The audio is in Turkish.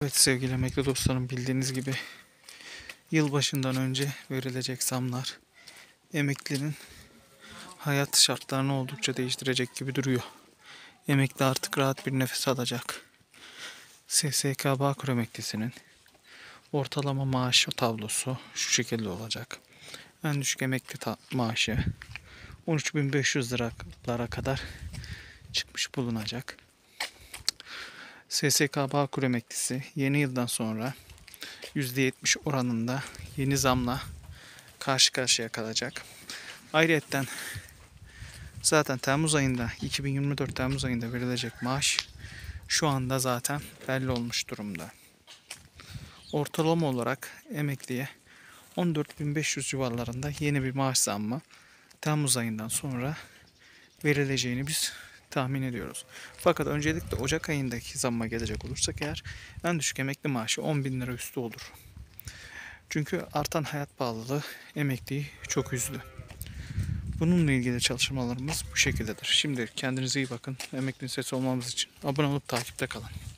Evet sevgili emekli dostlarım, bildiğiniz gibi yılbaşından önce verilecek zamlar emeklinin hayat şartlarını oldukça değiştirecek gibi duruyor. Emekli artık rahat bir nefes alacak. SSK Bağkur emeklisinin ortalama maaş tablosu şu şekilde olacak. En düşük emekli maaşı 13.500 liralara kadar çıkmış bulunacak. SSK Bağkur emeklisi yeni yıldan sonra %70 oranında yeni zamla karşı karşıya kalacak. Ayrıca zaten Temmuz ayında 2024 Temmuz ayında verilecek maaş şu anda zaten belli olmuş durumda. Ortalama olarak emekliye 14.500 civarlarında yeni bir maaş zammı Temmuz ayından sonra verileceğini biz tahmin ediyoruz. Fakat öncelikle Ocak ayındaki zamma gelecek olursak eğer en düşük emekli maaşı 10.000 lira üstü olur. Çünkü artan hayat pahalılığı emekliyi çok üzdü. Bununla ilgili çalışmalarımız bu şekildedir. Şimdi kendinize iyi bakın. Emeklinin sesi olmamız için abone olup takipte kalın.